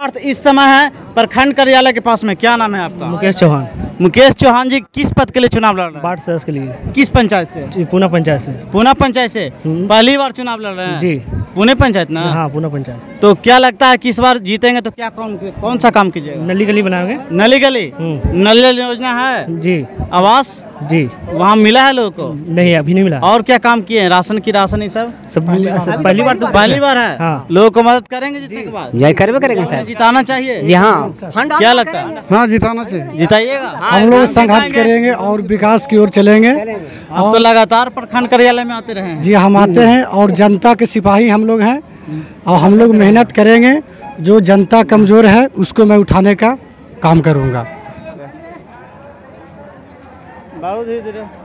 पार्थ इस समय है प्रखंड कार्यालय के पास में। क्या नाम है आपका? मुकेश चौहान। मुकेश चौहान जी किस पद के लिए चुनाव लड़ रहे हैं? वार्ड सदस्य के लिए। किस पंचायत से? पूना पंचायत से। पूना पंचायत से पहली बार चुनाव लड़ रहे हैं? जी। पुणे पंचायत ना? हाँ, पूना पंचायत। तो क्या लगता है कि इस बार जीतेंगे तो क्या कौन सा काम कीजिएगा? नली गली बनाएंगे। नली गली? नल योजना है जी। आवास जी। वहाँ मिला है लोगों को? नहीं, अभी नहीं मिला। और क्या काम किए हैं? राशन की राशन ये सब पहली बार। तो पहली बार है। हाँ। लोगों को मदद करेंगे जीतने के बाद? जय करवे करेंगे सर। जिताना चाहिए जी हाँ। क्या लगता है? हाँ, जिताना चाहिए। जिताइएगा? हम लोग संघर्ष करेंगे और विकास की ओर चलेंगे। आप तो लगातार प्रखंड कार्यालय में आते रहे हैं। जी, हम आते हैं और जनता के सिपाही हम लोग हैं और हम लोग मेहनत करेंगे। जो जनता कमजोर है उसको मैं उठाने का काम करूँगा। धीरे धीरे